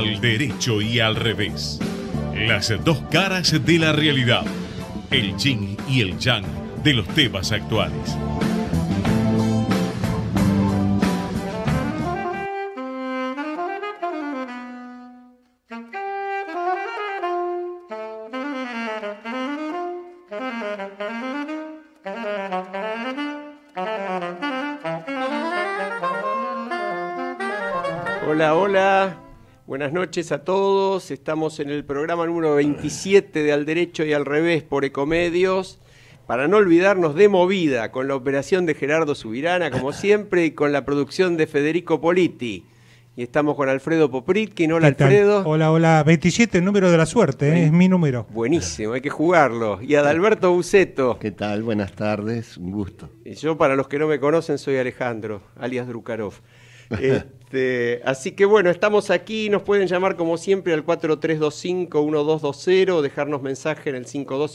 Al derecho y al revés. Las dos caras de la realidad. El yin y el yang de los temas actuales. Hola, hola, buenas noches a todos. Estamos en el programa número 27 de Al Derecho y al Revés por Ecomedios. Para no olvidarnos de Movida, con la operación de Gerardo Subirana, como siempre, y con la producción de Federico Politi. Y estamos con Alfredo Popritkin. Hola, Alfredo. Hola, hola. 27, el número de la suerte, es mi número. Buenísimo, hay que jugarlo. Y Adalberto Buceto. ¿Qué tal? Buenas tardes, un gusto. Y yo, para los que no me conocen, soy Alejandro, alias Drukarov. Así que bueno, estamos aquí, nos pueden llamar como siempre al 4325-1220, dejarnos mensaje en el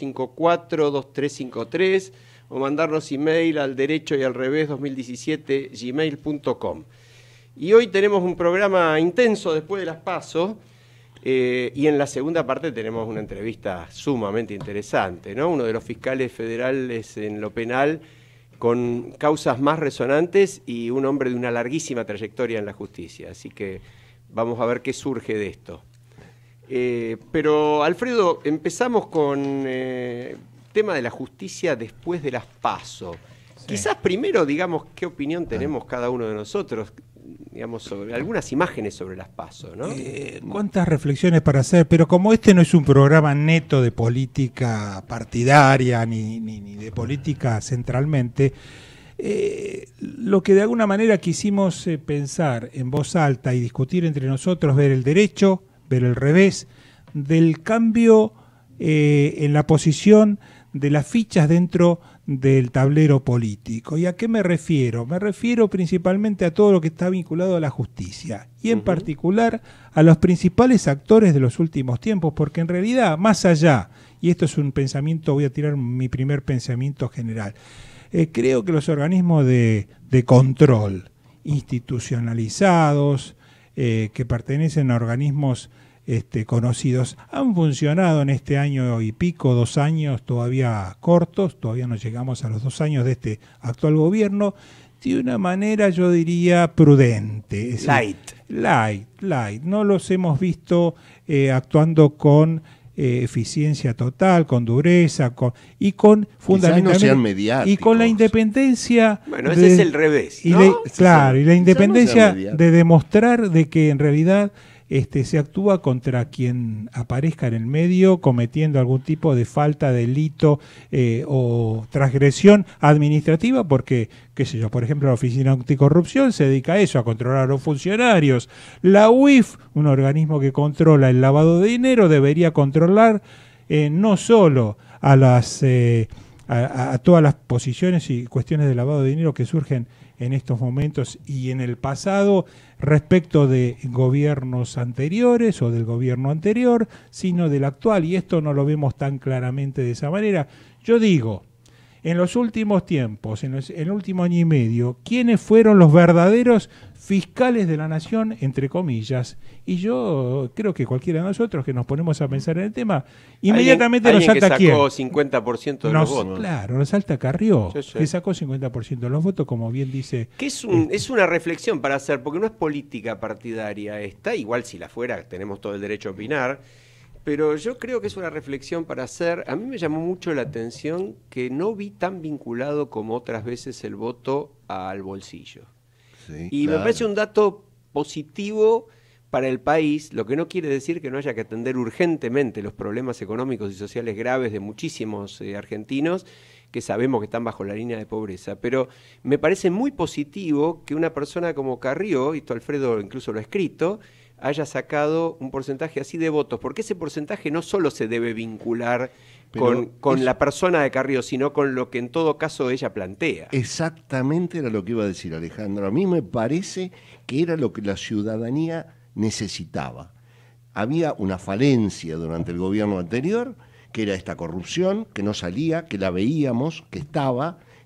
5254-2353 o mandarnos email al derecho y al revés 2017 gmail.com. Y hoy tenemos un programa intenso después de las PASO, y en la segunda parte tenemos una entrevista sumamente interesante, ¿no? Uno de los fiscales federales en lo penal con causas más resonantes y un hombre de una larguísima trayectoria en la justicia. Así que vamos a ver qué surge de esto. Pero, Alfredo, empezamos con el tema de la justicia después de las PASO. Sí. Quizás primero, digamos, qué opinión tenemos cada uno de nosotros, digamos, sobre algunas imágenes sobre las PASO, ¿no? Cuántas reflexiones para hacer, pero como este no es un programa neto de política partidaria ni de política centralmente, lo que de alguna manera quisimos pensar en voz alta y discutir entre nosotros, ver el derecho, ver el revés, del cambio en la posición de las fichas dentro del tablero político. ¿Y a qué me refiero? Me refiero principalmente a todo lo que está vinculado a la justicia y en particular a los principales actores de los últimos tiempos, porque en realidad, más allá, y esto es un pensamiento, voy a tirar mi primer pensamiento general, creo que los organismos de control institucionalizados, que pertenecen a organismos conocidos, han funcionado en este año y pico, 2 años todavía cortos, todavía no llegamos a los 2 años de este actual gobierno, de una manera, yo diría, prudente. Es decir, light. No los hemos visto actuando con eficiencia total, con dureza, y con fundamentalmente y con la independencia. Bueno, ese es el revés, ¿no? Y la independencia de demostrar de que en realidad se actúa contra quien aparezca en el medio cometiendo algún tipo de falta, delito o transgresión administrativa, porque, qué sé yo, por ejemplo, la Oficina Anticorrupción se dedica a eso, a controlar a los funcionarios. La UIF, un organismo que controla el lavado de dinero, debería controlar no solo a las a todas las posiciones y cuestiones de lavado de dinero que surgen en estos momentos y en el pasado respecto de gobiernos anteriores o del gobierno anterior, sino del actual, y esto no lo vemos tan claramente de esa manera. Yo digo, en los últimos tiempos, en el último año y medio, ¿quiénes fueron los verdaderos fiscales de la nación, entre comillas? Y yo creo que cualquiera de nosotros que nos ponemos a pensar en el tema, inmediatamente nos salta quién. ¿Alguien que sacó 50% de los votos? Claro, nos salta Carrió, que sacó 50% de los votos, como bien dice. Que es una reflexión para hacer, porque no es política partidaria esta, igual si la fuera tenemos todo el derecho a opinar, pero yo creo que es una reflexión para hacer. A mí me llamó mucho la atención que no vi tan vinculado como otras veces el voto al bolsillo. Sí, y claro, me parece un dato positivo para el país, lo que no quiere decir que no haya que atender urgentemente los problemas económicos y sociales graves de muchísimos argentinos que sabemos que están bajo la línea de pobreza, pero me parece muy positivo que una persona como Carrió, y esto Alfredo incluso lo ha escrito, haya sacado un porcentaje así de votos, porque ese porcentaje no solo se debe vincular con la persona de Carrió, sino con lo que en todo caso ella plantea. Exactamente era lo que iba a decir Alejandro. A mí me parece que era lo que la ciudadanía necesitaba. Había una falencia durante el gobierno anterior, que era esta corrupción, que no salía, que la veíamos, que estaba,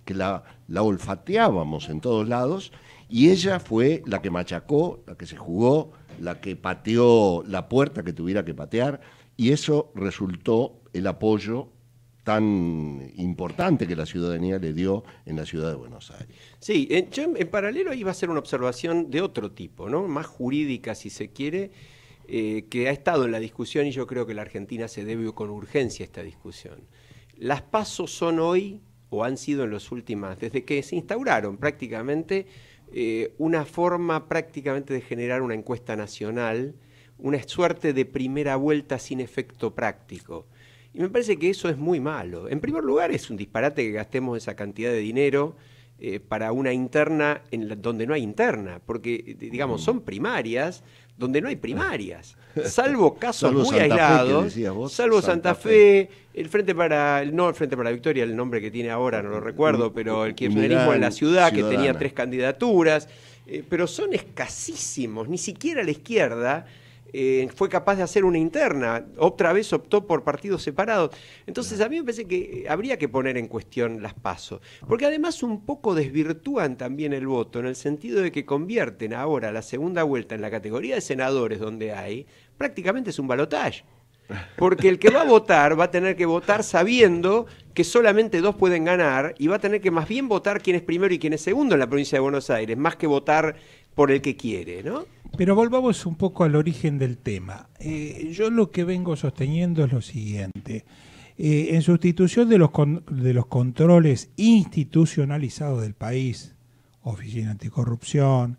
que la olfateábamos en todos lados, y ella fue la que machacó, la que se jugó, la que pateó la puerta que tuviera que patear, y eso resultó el apoyo tan importante que la ciudadanía le dio en la ciudad de Buenos Aires. Sí, yo en paralelo iba a hacer una observación de otro tipo, ¿no? Más jurídica, si se quiere, que ha estado en la discusión, y yo creo que la Argentina se debe con urgencia a esta discusión. Las PASO son hoy, o han sido en los últimos, desde que se instauraron prácticamente, una forma prácticamente de generar una encuesta nacional, una suerte de primera vuelta sin efecto práctico. Y me parece que eso es muy malo. En primer lugar, es un disparate que gastemos esa cantidad de dinero para una interna donde no hay interna, porque, digamos, son primarias donde no hay primarias, salvo casos muy aislados, salvo Santa Fe, el Frente para, no el Frente para la Victoria, el nombre que tiene ahora no lo recuerdo, pero el kirchnerismo en la ciudad, que tenía 3 candidaturas, pero son escasísimos, ni siquiera la izquierda fue capaz de hacer una interna, otra vez optó por partidos separados. Entonces a mí me parece que habría que poner en cuestión las PASO, porque además un poco desvirtúan también el voto, en el sentido de que convierten ahora la segunda vuelta en la categoría de senadores donde hay, prácticamente es un balotaje. Porque el que va a votar va a tener que votar sabiendo que solamente 2 pueden ganar, y va a tener que más bien votar quién es primero y quién es segundo en la provincia de Buenos Aires, más que votar por el que quiere, ¿no? Pero volvamos un poco al origen del tema. Yo lo que vengo sosteniendo es lo siguiente. En sustitución de los controles institucionalizados del país, Oficina Anticorrupción,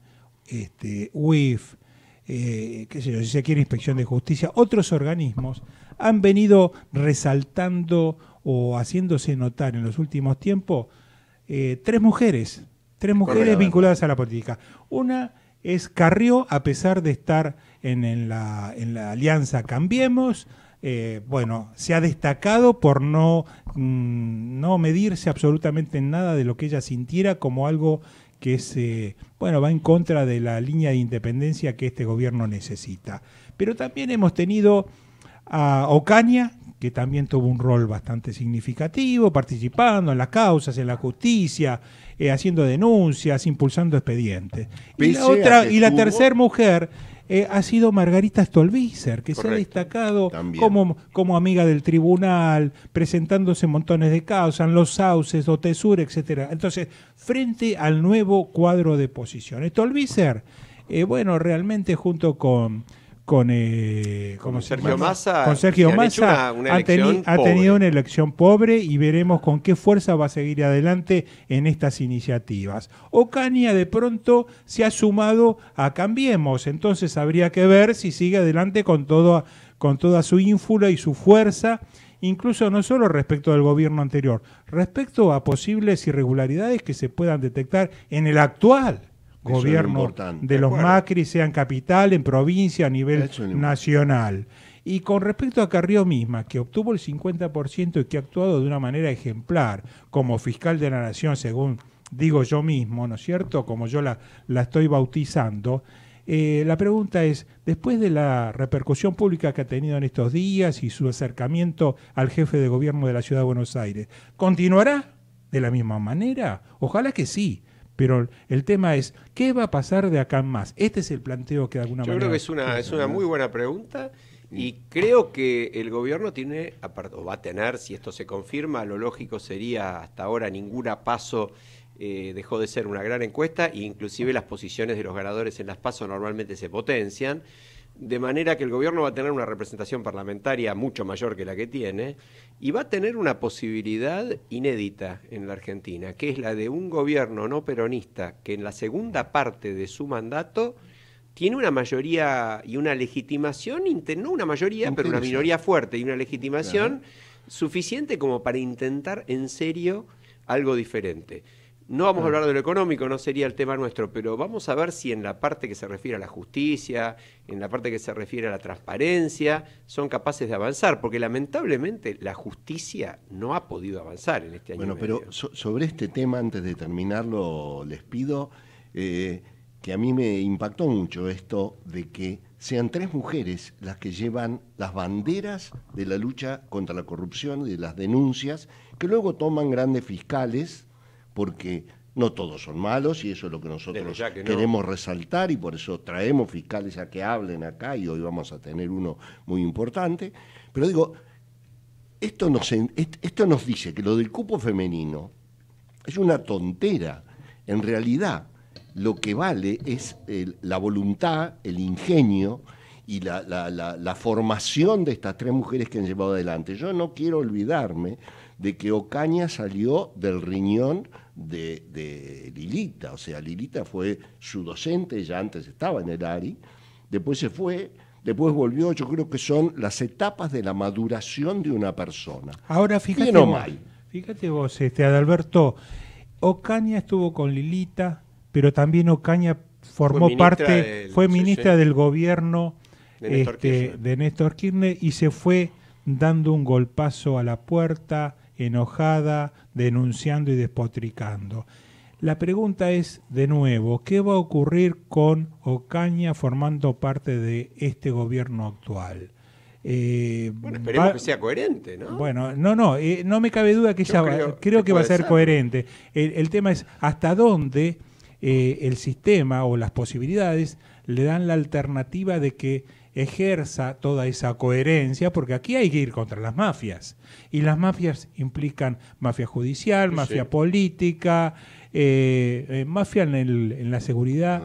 UIF, qué sé yo, si se quiere Inspección de Justicia, otros organismos han venido resaltando o haciéndose notar en los últimos tiempos 3 mujeres vinculadas a la política. Una es Carrió, a pesar de estar en la alianza Cambiemos, se ha destacado por no medirse absolutamente en nada de lo que ella sintiera como algo que va en contra de la línea de independencia que este gobierno necesita. Pero también hemos tenido a Ocaña, que también tuvo un rol bastante significativo, participando en las causas, en la justicia, haciendo denuncias, impulsando expedientes. Y la tercera mujer ha sido Margarita Stolbizer, que se ha destacado como amiga del tribunal, presentándose en montones de causas, en los sauces, OTESUR, etcétera. Entonces, frente al nuevo cuadro de posición, Stolbizer, realmente junto con Sergio Massa, ha tenido una elección pobre, y veremos con qué fuerza va a seguir adelante en estas iniciativas. Ocaña de pronto se ha sumado a Cambiemos, entonces habría que ver si sigue adelante con toda su ínfula y su fuerza, incluso no solo respecto del gobierno anterior, respecto a posibles irregularidades que se puedan detectar en el actual gobierno de los Macri, sea en capital, en provincia, a nivel nacional. Y con respecto a Carrió misma, que obtuvo el 50% y que ha actuado de una manera ejemplar como fiscal de la Nación, según digo yo mismo, ¿no es cierto?, como yo la estoy bautizando, la pregunta es, después de la repercusión pública que ha tenido en estos días y su acercamiento al jefe de gobierno de la Ciudad de Buenos Aires, ¿continuará de la misma manera? Ojalá que sí. Pero el tema es, ¿qué va a pasar de acá en más? Este es el planteo que de alguna manera... Yo creo que es una muy buena pregunta, y creo que el gobierno tiene, o va a tener, si esto se confirma, lo lógico sería, hasta ahora ninguna PASO dejó de ser una gran encuesta, e inclusive las posiciones de los ganadores en las PASO normalmente se potencian, de manera que el gobierno va a tener una representación parlamentaria mucho mayor que la que tiene, y va a tener una posibilidad inédita en la Argentina, que es la de un gobierno no peronista que en la segunda parte de su mandato tiene una mayoría y una legitimación, no una mayoría, pero una minoría fuerte y una legitimación suficiente como para intentar en serio algo diferente. No vamos a hablar de lo económico, no sería el tema nuestro, pero vamos a ver si en la parte que se refiere a la justicia, en la parte que se refiere a la transparencia, son capaces de avanzar, porque lamentablemente la justicia no ha podido avanzar en este año. Bueno, pero sobre este tema, antes de terminarlo, les pido que a mí me impactó mucho esto de que sean 3 mujeres las que llevan las banderas de la lucha contra la corrupción y de las denuncias, que luego toman grandes fiscales porque no todos son malos y eso es lo que nosotros queremos resaltar y por eso traemos fiscales a que hablen acá y hoy vamos a tener uno muy importante. Pero digo, esto nos dice que lo del cupo femenino es una tontera. En realidad, lo que vale es la voluntad, el ingenio y la formación de estas 3 mujeres que han llevado adelante. Yo no quiero olvidarme de que Ocaña salió del riñón de Lilita. O sea, Lilita fue su docente, ella antes estaba en el ARI, después se fue, después volvió. Yo creo que son las etapas de la maduración de una persona. Ahora, fíjate bien o vos, mal. Fíjate vos, Adalberto, Ocaña estuvo con Lilita, pero también Ocaña fue ministra del gobierno de Néstor Kirchner y se fue dando un golpazo a la puerta, enojada, denunciando y despotricando. La pregunta es, de nuevo, ¿qué va a ocurrir con Ocaña formando parte de este gobierno actual? Bueno, esperemos que sea coherente, ¿no? Bueno, no me cabe duda que ella creo que va a ser coherente. El tema es hasta dónde el sistema o las posibilidades le dan la alternativa de que ejerza toda esa coherencia, porque aquí hay que ir contra las mafias. Y las mafias implican mafia judicial, mafia política, mafia en la seguridad,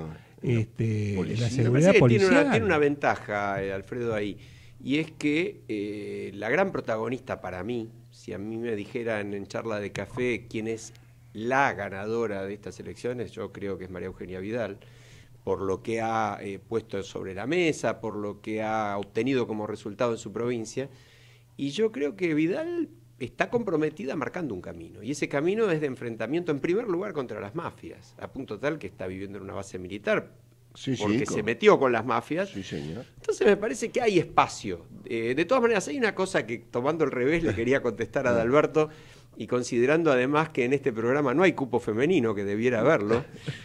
en la seguridad policial. Tiene una ventaja, Alfredo, ahí. Y es que la gran protagonista para mí, si a mí me dijeran en charla de café quién es la ganadora de estas elecciones, yo creo que es María Eugenia Vidal, por lo que ha puesto sobre la mesa, por lo que ha obtenido como resultado en su provincia. Y yo creo que Vidal está comprometida marcando un camino. Y ese camino es de enfrentamiento, en primer lugar, contra las mafias, a punto tal que está viviendo en una base militar. Porque se metió con las mafias. Sí, señor. Entonces me parece que hay espacio. De todas maneras, hay una cosa que, tomando el revés, le quería contestar a Adalberto, y considerando además que en este programa no hay cupo femenino, que debiera haberlo.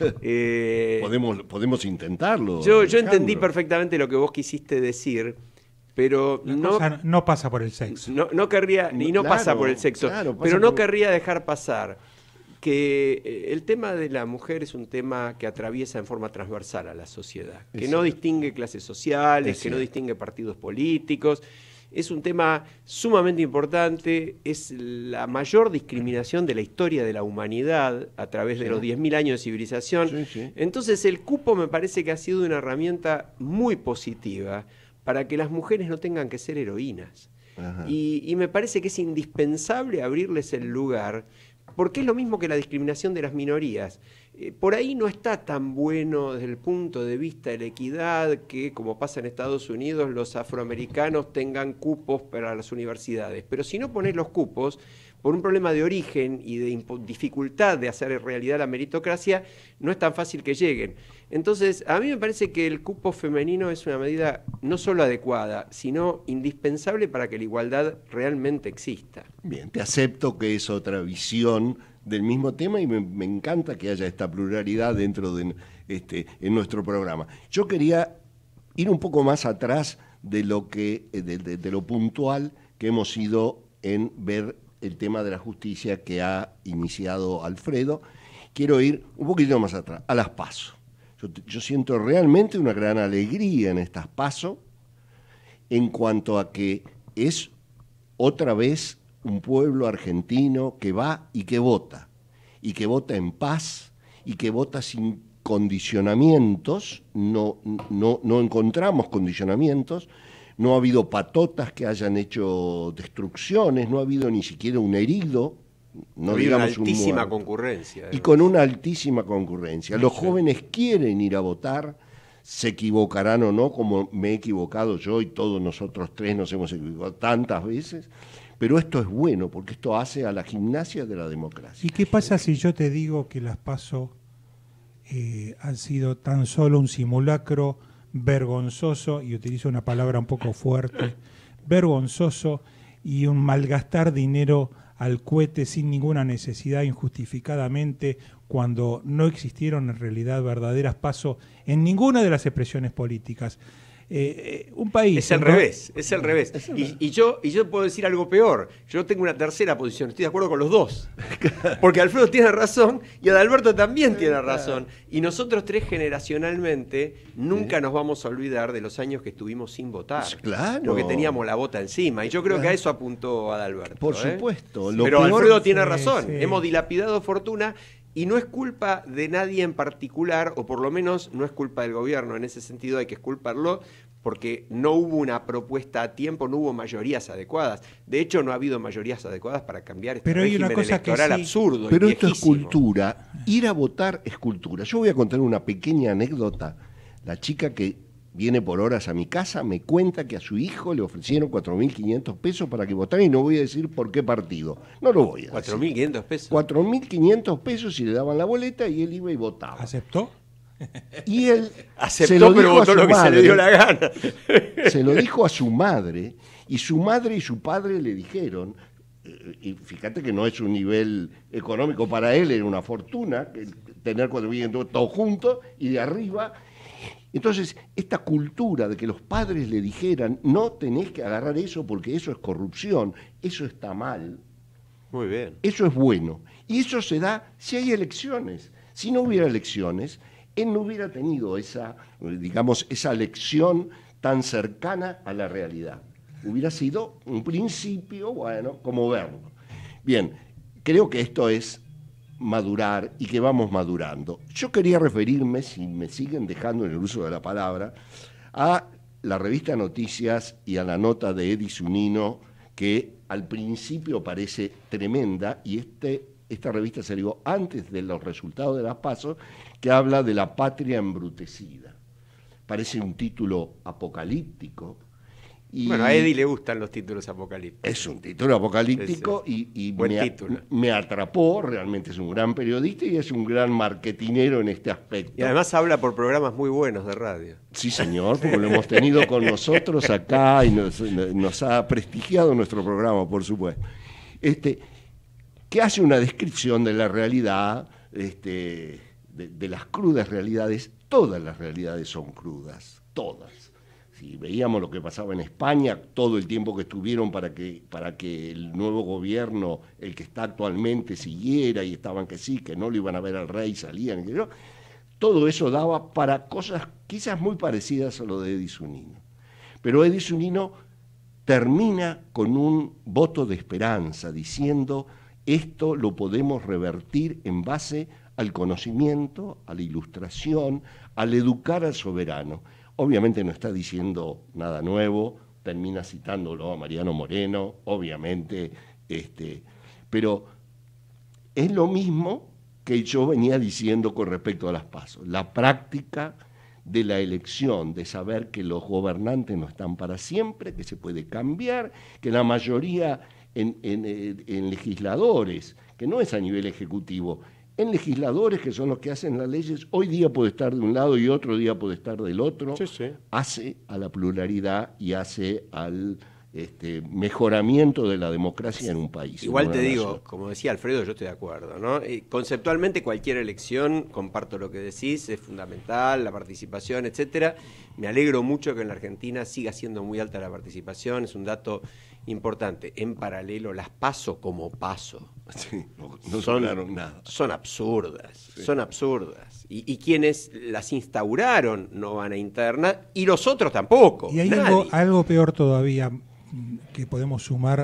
Podemos intentarlo. Yo entendí perfectamente lo que vos quisiste decir, pero no pasa por el sexo. No querría, y no pasa por el sexo, pero no querría dejar pasar que el tema de la mujer es un tema que atraviesa en forma transversal a la sociedad, que no distingue clases sociales, que no distingue partidos políticos. Es un tema sumamente importante, es la mayor discriminación de la historia de la humanidad a través de los 10.000 años de civilización. Entonces el cupo me parece que ha sido una herramienta muy positiva para que las mujeres no tengan que ser heroínas. Y me parece que es indispensable abrirles el lugar, porque es lo mismo que la discriminación de las minorías. Por ahí no está tan bueno desde el punto de vista de la equidad que, como pasa en Estados Unidos, los afroamericanos tengan cupos para las universidades. Pero si no pones los cupos, por un problema de origen y de dificultad de hacer realidad la meritocracia, no es tan fácil que lleguen. Entonces, a mí me parece que el cupo femenino es una medida no solo adecuada, sino indispensable para que la igualdad realmente exista. Bien, te acepto que es otra visión del mismo tema y me encanta que haya esta pluralidad dentro de en nuestro programa. Yo quería ir un poco más atrás de lo que de lo puntual que hemos ido en ver el tema de la justicia que ha iniciado Alfredo. Quiero ir un poquito más atrás, a las PASO. Yo siento realmente una gran alegría en estas PASO en cuanto a que es otra vez un pueblo argentino que va y que vota en paz y que vota sin condicionamientos, no encontramos condicionamientos, no ha habido patotas que hayan hecho destrucciones, no ha habido ni siquiera un herido, no digamos una altísima concurrencia. Y con una altísima concurrencia. Los jóvenes quieren ir a votar, se equivocarán o no, como me he equivocado yo y todos nosotros tres nos hemos equivocado tantas veces, pero esto es bueno porque esto hace a la gimnasia de la democracia. ¿Y qué pasa si yo te digo que las PASO han sido tan solo un simulacro vergonzoso, y utilizo una palabra un poco fuerte, vergonzoso, y un malgastar dinero al cohete sin ninguna necesidad, injustificadamente, cuando no existieron en realidad verdaderas PASO en ninguna de las expresiones políticas? un país... Es el revés, es el revés. Y yo puedo decir algo peor. Yo tengo una tercera posición, estoy de acuerdo con los dos. Porque Alfredo tiene razón y Adalberto también tiene razón. Y nosotros tres generacionalmente nunca nos vamos a olvidar de los años que estuvimos sin votar. Claro. Porque teníamos la bota encima. Y yo creo que a eso apuntó Adalberto. Por supuesto. Pero Alfredo tiene razón. Hemos dilapidado fortuna. Y no es culpa de nadie en particular, o por lo menos no es culpa del gobierno. En ese sentido hay que exculparlo, porque no hubo una propuesta a tiempo, no hubo mayorías adecuadas. De hecho, no ha habido mayorías adecuadas para cambiar este régimen electoral absurdo. Pero esto es cultura. Ir a votar es cultura. Yo voy a contar una pequeña anécdota. La chica que viene por horas a mi casa me cuenta que a su hijo le ofrecieron 4.500 pesos para que votara, y no voy a decir por qué partido. No lo voy a decir. ¿4.500 pesos? 4.500 pesos y le daban la boleta y él iba y votaba. ¿Aceptó? Y él aceptó, pero votó lo que se le dio la gana. Se lo dijo a su madre, y su madre y su padre le dijeron, y fíjate que no es un nivel económico para él, era una fortuna tener 4.500 todos juntos, y de arriba... Entonces, esta cultura de que los padres le dijeran, no tenés que agarrar eso porque eso es corrupción, eso está mal. Muy bien. Eso es bueno. Y eso se da si hay elecciones. Si no hubiera elecciones, él no hubiera tenido esa, digamos, esa lección tan cercana a la realidad. Hubiera sido un principio, bueno, como verlo. Bien, creo que esto es madurar y que vamos madurando. Yo quería referirme, si me siguen dejando en el uso de la palabra, a la revista Noticias y a la nota de Eddy Zunino, que al principio parece tremenda, y esta revista salió antes de los resultados de las PASO, que habla de la patria embrutecida. Parece un título apocalíptico. Bueno, a Eddy le gustan los títulos apocalípticos. Es un título apocalíptico y me atrapó, realmente es un gran periodista y es un gran marketinero en este aspecto. Y además habla por programas muy buenos de radio. Sí, señor, porque lo hemos tenido con nosotros acá y nos ha prestigiado nuestro programa, por supuesto. Que hace una descripción de la realidad, de las crudas realidades. Todas las realidades son crudas, todas. Si veíamos lo que pasaba en España, todo el tiempo que estuvieron para que el nuevo gobierno, el que está actualmente, siguiera, y estaban que sí, que no lo iban a ver al rey, salían, que no, todo eso daba para cosas quizás muy parecidas a lo de Eddy Zunino. Pero Eddy Zunino termina con un voto de esperanza, diciendo, esto lo podemos revertir en base al conocimiento, a la ilustración, al educar al soberano. Obviamente no está diciendo nada nuevo, termina citándolo a Mariano Moreno, obviamente, pero es lo mismo que yo venía diciendo con respecto a las PASO. La práctica de la elección, de saber que los gobernantes no están para siempre, que se puede cambiar, que la mayoría en legisladores, que no es a nivel ejecutivo, en legisladores que son los que hacen las leyes, hoy día puede estar de un lado y otro día puede estar del otro, sí. Hace a la pluralidad y hace al mejoramiento de la democracia en un país. Igual te digo, como decía Alfredo, yo estoy de acuerdo, ¿no? Conceptualmente cualquier elección, comparto lo que decís, es fundamental, la participación, etcétera. Me alegro mucho que en la Argentina siga siendo muy alta la participación, es un dato importante. En paralelo, las PASO como PASO. Sí, no sonaron nada. Son absurdas, sí. Son absurdas. Y quienes las instauraron no van a internar, y los otros tampoco. Y hay algo peor todavía que podemos sumar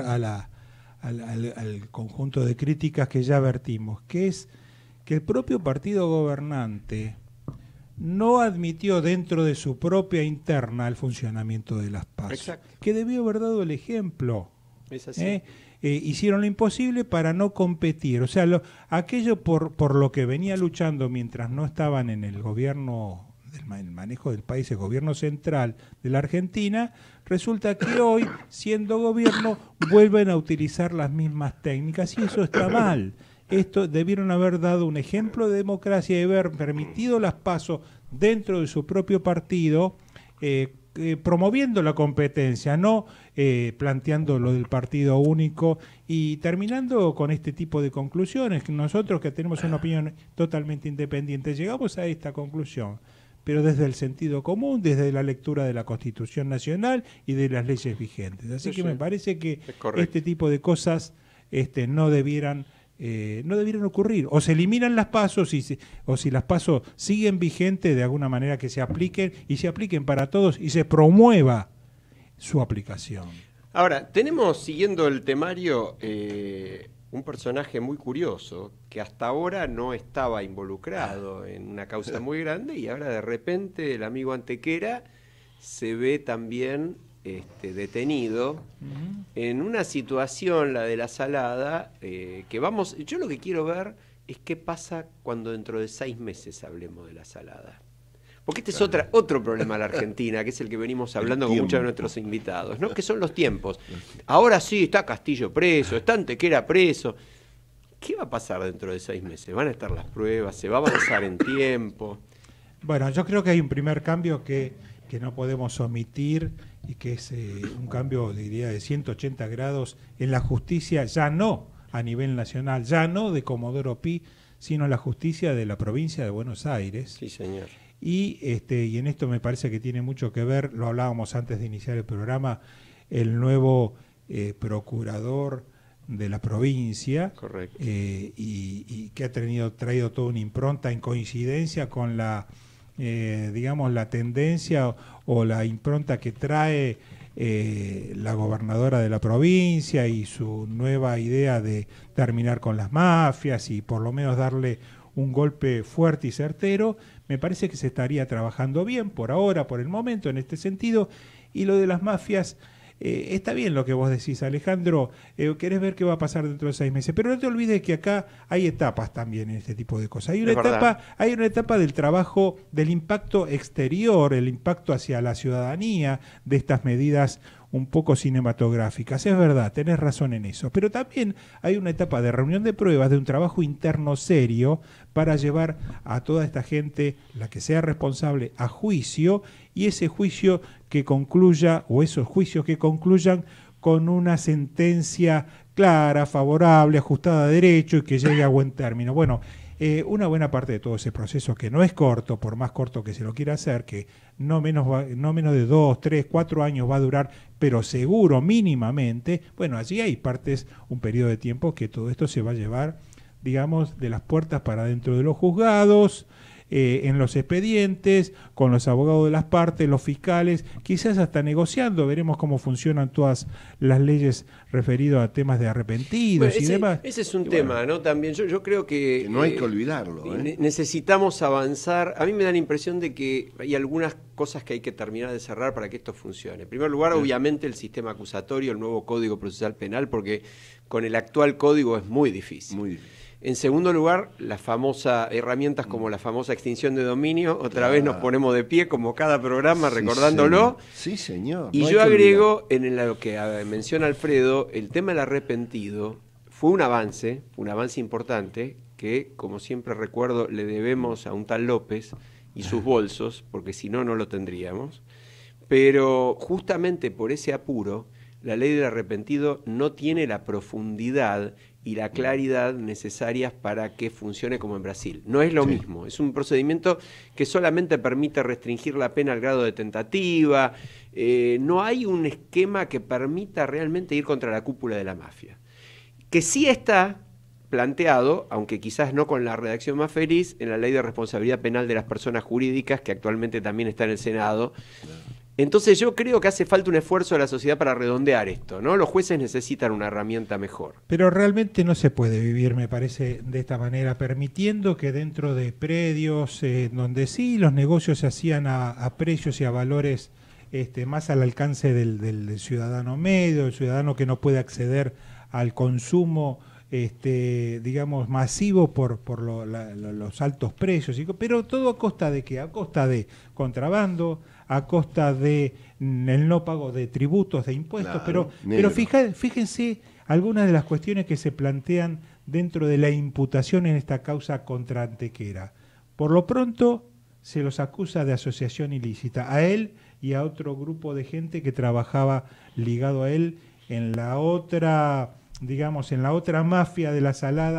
al conjunto de críticas que ya vertimos, que es que el propio partido gobernante no admitió dentro de su propia interna el funcionamiento de las PASO. Exacto. Que debió haber dado el ejemplo. Es así. Hicieron lo imposible para no competir. O sea, aquello por lo que venía luchando mientras no estaban en el gobierno, el manejo del país, el gobierno central de la Argentina, resulta que hoy, siendo gobierno, vuelven a utilizar las mismas técnicas y eso está mal. Esto debieron haber dado un ejemplo de democracia y haber permitido las PASO dentro de su propio partido, promoviendo la competencia, no planteando lo del partido único y terminando con este tipo de conclusiones. Nosotros que tenemos una opinión totalmente independiente llegamos a esta conclusión. pero desde el sentido común, desde la lectura de la Constitución Nacional y de las leyes vigentes. Así que me parece que este tipo de cosas no debieran ocurrir. O se eliminan las PASO, o si las PASO siguen vigentes, de alguna manera que se apliquen y se apliquen para todos y se promueva su aplicación. Ahora, tenemos, siguiendo el temario, un personaje muy curioso que hasta ahora no estaba involucrado en una causa muy grande y ahora de repente el amigo Antequera se ve también detenido en una situación, la de la Salada, yo lo que quiero ver es qué pasa cuando dentro de 6 meses hablemos de la Salada. Porque este es otro problema de la Argentina, que es el que venimos hablando con muchos de nuestros invitados, ¿no? Que son los tiempos. Ahora sí, está Castillo preso, está Antequera preso. ¿Qué va a pasar dentro de 6 meses? ¿Van a estar las pruebas? ¿Se va a avanzar en tiempo? Bueno, yo creo que hay un primer cambio que no podemos omitir y que es un cambio, diría, de 180 grados en la justicia, ya no a nivel nacional, ya no de Comodoro Pi, sino en la justicia de la provincia de Buenos Aires. Sí, señor. Y en esto me parece que tiene mucho que ver, lo hablábamos antes de iniciar el programa, el nuevo procurador de la provincia. Correcto. Y que ha traído toda una impronta en coincidencia con la, digamos, la tendencia o la impronta que trae la gobernadora de la provincia y su nueva idea de terminar con las mafias y por lo menos darle un golpe fuerte y certero. Me parece que se estaría trabajando bien por ahora, por el momento, en este sentido. Y lo de las mafias, está bien lo que vos decís, Alejandro, querés ver qué va a pasar dentro de 6 meses, pero no te olvides que acá hay etapas también en este tipo de cosas. Hay una etapa del trabajo, del impacto exterior, el impacto hacia la ciudadanía de estas medidas un poco cinematográficas. Es verdad, tenés razón en eso, pero también hay una etapa de reunión de pruebas, de un trabajo interno serio para llevar a toda esta gente, la que sea responsable, a juicio, y ese juicio que concluya, o esos juicios que concluyan con una sentencia clara, favorable, ajustada a derecho y que llegue a buen término. Bueno, una buena parte de todo ese proceso, que no es corto, por más corto que se lo quiera hacer, que no menos de 2, 3, 4 años va a durar, pero seguro, mínimamente, bueno, allí hay un periodo de tiempo que todo esto se va a llevar, digamos, de las puertas para dentro de los juzgados, en los expedientes, con los abogados de las partes, los fiscales, quizás hasta negociando. Veremos cómo funcionan todas las leyes referidas a temas de arrepentidos y demás. Ese es un tema, ¿no? También yo creo que no hay que olvidarlo. Necesitamos avanzar. A mí me da la impresión de que hay algunas cosas que hay que terminar de cerrar para que esto funcione. En primer lugar, obviamente, el sistema acusatorio, el nuevo Código Procesal Penal, porque con el actual código es muy difícil. Muy difícil. En segundo lugar, herramientas como la famosa extinción de dominio, otra vez nos ponemos de pie como cada programa recordándolo. Sí, señor. Y yo agrego, en lo que menciona Alfredo, el tema del arrepentido fue un avance importante que, como siempre recuerdo, le debemos a un tal López y sus bolsos, porque si no, no lo tendríamos. Pero justamente por ese apuro, la ley del arrepentido no tiene la profundidad y la claridad necesarias para que funcione como en Brasil. No es lo mismo, es un procedimiento que solamente permite restringir la pena al grado de tentativa, no hay un esquema que permita realmente ir contra la cúpula de la mafia. Que sí está planteado, aunque quizás no con la redacción más feliz, en la Ley de Responsabilidad Penal de las Personas Jurídicas, que actualmente también está en el Senado. Entonces yo creo que hace falta un esfuerzo de la sociedad para redondear esto, ¿no? Los jueces necesitan una herramienta mejor. Pero realmente no se puede vivir, me parece, de esta manera, permitiendo que dentro de predios donde sí los negocios se hacían a precios y a valores más al alcance del ciudadano medio, el ciudadano que no puede acceder al consumo digamos masivo por los altos precios, pero todo a costa de ¿qué? A costa de contrabando, a costa de el no pago de tributos, de impuestos, claro, pero fíjense algunas de las cuestiones que se plantean dentro de la imputación en esta causa contra Antequera. Por lo pronto se los acusa de asociación ilícita a él y a otro grupo de gente que trabajaba ligado a él en la otra, digamos, en la otra mafia de la Salada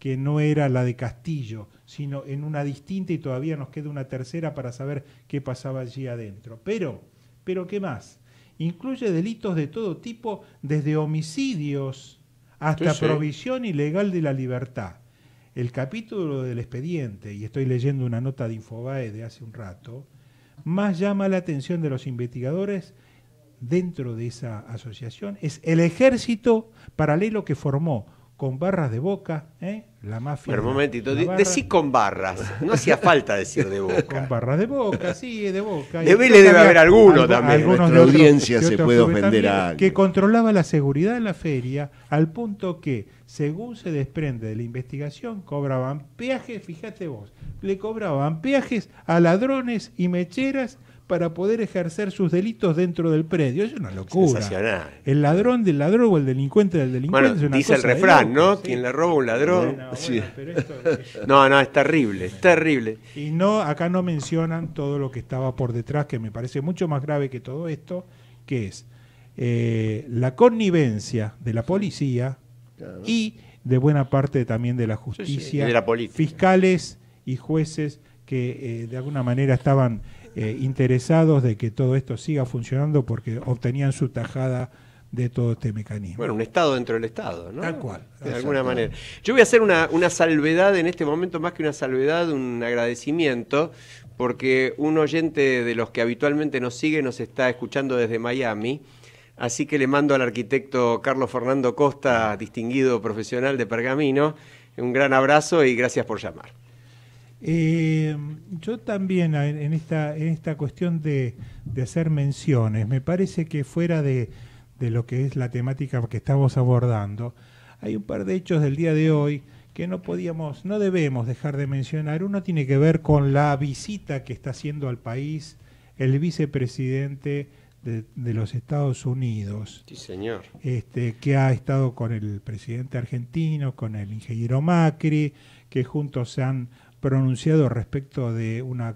que no era la de Castillo, sino en una distinta, y todavía nos queda una tercera para saber qué pasaba allí adentro. Pero ¿qué más? Incluye delitos de todo tipo, desde homicidios hasta provisión ilegal de la libertad. El capítulo del expediente, y estoy leyendo una nota de Infobae de hace un rato, más llama la atención de los investigadores dentro de esa asociación, es el ejército paralelo que formó con barras de Boca, la mafia. Pero un momentito, decí con barras, no hacía falta decir de Boca. Con barras de Boca, sí, de Boca. De Vélez debe haber alguno también. Nuestra audiencia se puede ofender a alguien. Que controlaba la seguridad en la feria, al punto que, según se desprende de la investigación, cobraban peajes, fíjate vos, le cobraban peajes a ladrones y mecheras para poder ejercer sus delitos dentro del predio. Es una locura. Sensacional. El ladrón del ladrón o el delincuente del delincuente. Bueno, es una dice cosa el refrán, de ¿no? locos, ¿sí? Quien le roba a un ladrón. Bueno, sí. pero esto No, es terrible, es terrible. Y no, acá no mencionan todo lo que estaba por detrás, que me parece mucho más grave que todo esto, que es la connivencia de la policía, claro, y de buena parte también de la justicia, y de la política, fiscales y jueces que de alguna manera estaban interesados de que todo esto siga funcionando porque obtenían su tajada de todo este mecanismo. Bueno, un Estado dentro del Estado, ¿no? Tal cual. De alguna manera. Yo voy a hacer una salvedad en este momento, más que una salvedad, un agradecimiento, porque un oyente de los que habitualmente nos sigue nos está escuchando desde Miami, así que le mando al arquitecto Carlos Fernando Costa, distinguido profesional de Pergamino, un gran abrazo y gracias por llamar. Yo también en esta cuestión de hacer menciones, me parece que fuera de lo que es la temática que estamos abordando, hay un par de hechos del día de hoy que no debemos dejar de mencionar. Uno tiene que ver con la visita que está haciendo al país el vicepresidente de los Estados Unidos. Sí, señor. Que ha estado con el presidente argentino, con el ingeniero Macri, que juntos se han pronunciado respecto de una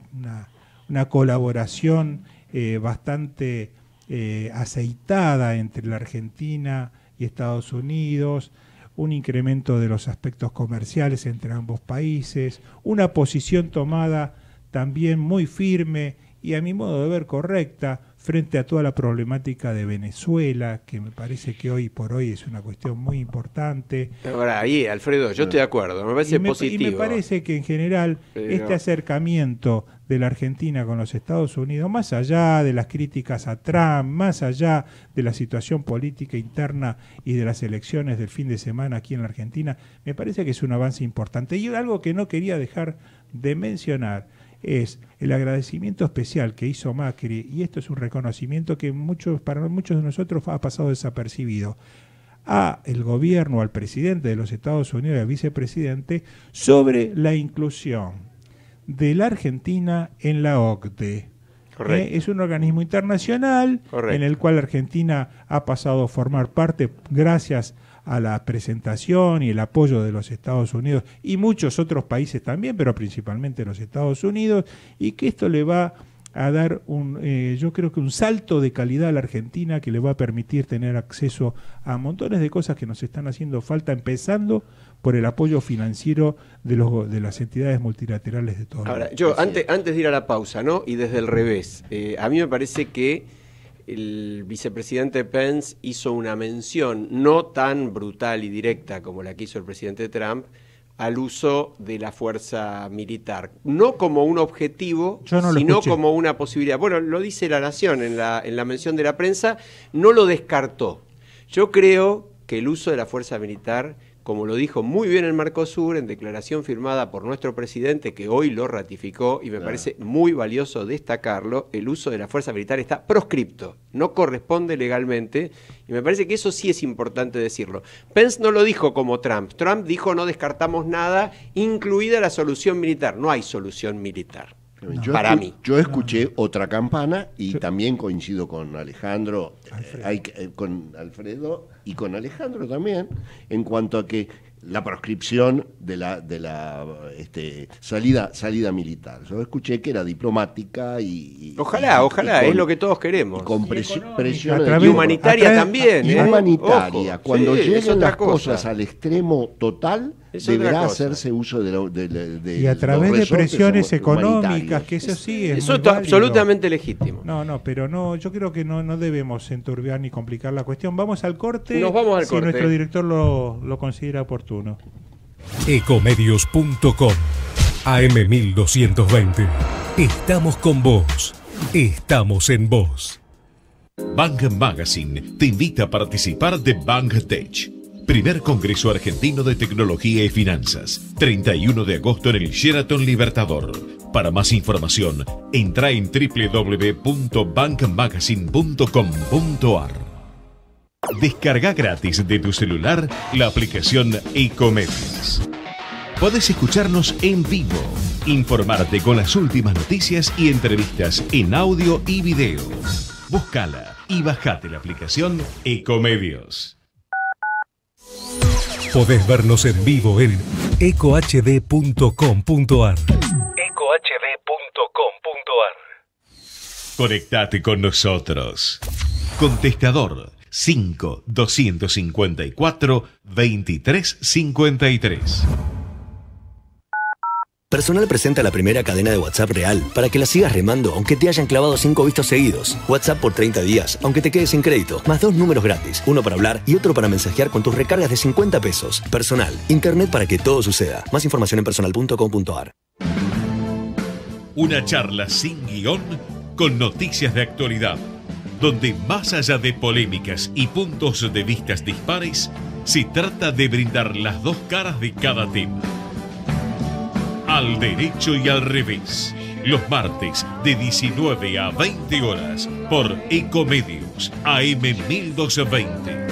colaboración bastante aceitada entre la Argentina y Estados Unidos, un incremento de los aspectos comerciales entre ambos países, una posición tomada también muy firme y a mi modo de ver correcta frente a toda la problemática de Venezuela, que me parece que hoy por hoy es una cuestión muy importante. Ahora, ahí, Alfredo, yo estoy de acuerdo, me parece positivo. Y me parece que en general este acercamiento de la Argentina con los Estados Unidos, más allá de las críticas a Trump, más allá de la situación política interna y de las elecciones del fin de semana aquí en la Argentina, me parece que es un avance importante. Y algo que no quería dejar de mencionar es el agradecimiento especial que hizo Macri, y esto es un reconocimiento que para muchos de nosotros ha pasado desapercibido, a el gobierno, al presidente de los Estados Unidos y al vicepresidente, sobre la inclusión de la Argentina en la OCDE. Es un organismo internacional. Correcto. En el cual Argentina ha pasado a formar parte gracias a la presentación y el apoyo de los Estados Unidos y muchos otros países también, pero principalmente los Estados Unidos, y que esto le va a dar yo creo que un salto de calidad a la Argentina que le va a permitir tener acceso a montones de cosas que nos están haciendo falta, empezando por el apoyo financiero de las entidades multilaterales de todo el mundo. Ahora, yo antes de ir a la pausa, ¿no? Y desde el revés, a mí me parece que el vicepresidente Pence hizo una mención no tan brutal y directa como la que hizo el presidente Trump al uso de la fuerza militar, no como un objetivo, sino como una posibilidad. Bueno, lo dice La Nación en la mención de la prensa, no lo descartó. Yo creo que el uso de la fuerza militar, como lo dijo muy bien el Mercosur, en declaración firmada por nuestro presidente, que hoy lo ratificó, y me parece muy valioso destacarlo, el uso de la fuerza militar está proscripto, no corresponde legalmente, y me parece que eso sí es importante decirlo. Pence no lo dijo como Trump. Trump dijo no descartamos nada, incluida la solución militar. No hay solución militar. Para mí. Yo escuché otra campana y también coincido con Alejandro, con Alfredo y con Alejandro también, en cuanto a que la proscripción de la salida militar. Yo escuché que era diplomática y ojalá, es lo que todos queremos. Y con presión y humanitaria también. Y humanitaria. Cuando lleguen las cosas al extremo total, deberá hacerse uso de y a través de presiones económicas, que eso sí es eso es absolutamente legítimo. No, pero no, yo creo que no debemos enturbiar ni complicar la cuestión. Vamos al corte. Nos vamos al corte. Nuestro director lo considera oportuno. Ecomedios.com AM1220. Estamos con vos. Estamos en vos. Bank Magazine te invita a participar de BankTech, primer congreso argentino de tecnología y finanzas, 31 de agosto en el Sheraton Libertador. Para más información, entra en www.bankmagazine.com.ar. Descarga gratis de tu celular la aplicación Ecomedios. Podés escucharnos en vivo, informarte con las últimas noticias y entrevistas en audio y video. Búscala y bajate la aplicación Ecomedios. Podés vernos en vivo en ecohd.com.ar. Conectate con nosotros. Contestador 5-254-2353. Personal presenta la primera cadena de WhatsApp real para que la sigas remando aunque te hayan clavado 5 vistos seguidos. WhatsApp por 30 días, aunque te quedes sin crédito, más 2 números gratis, uno para hablar y otro para mensajear con tus recargas de 50 pesos. Personal, internet para que todo suceda. Más información en personal.com.ar. Una charla sin guión con noticias de actualidad, donde más allá de polémicas y puntos de vistas dispares, se trata de brindar las dos caras de cada tema. Al derecho y al revés, los martes de 19 a 20 horas por Ecomedios AM 1220.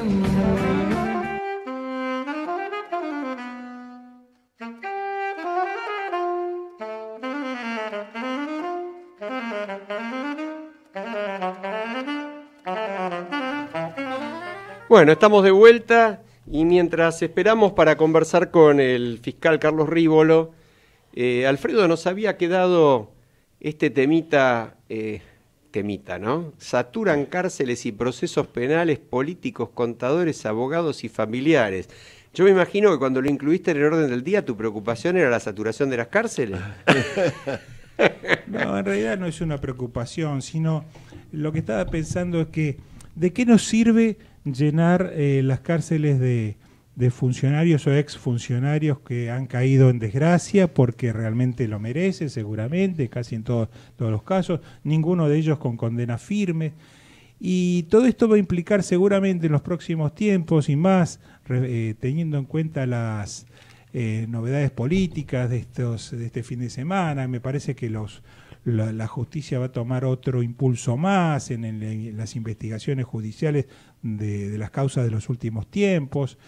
Bueno, estamos de vuelta y mientras esperamos para conversar con el fiscal Carlos Rívolo, Alfredo, nos había quedado este temita, ¿no? Saturan cárceles y procesos penales políticos, contadores, abogados y familiares. Yo me imagino que cuando lo incluiste en el orden del día, tu preocupación era la saturación de las cárceles. No, en realidad no es una preocupación, sino lo que estaba pensando es que ¿de qué nos sirve llenar las cárceles de funcionarios o exfuncionarios que han caído en desgracia porque realmente lo merecen, seguramente, casi en todos los casos, ninguno de ellos con condena firme? Y todo esto va a implicar seguramente en los próximos tiempos y más, teniendo en cuenta las novedades políticas de este fin de semana. Me parece que la justicia va a tomar otro impulso más en las investigaciones judiciales de las causas de los últimos tiempos.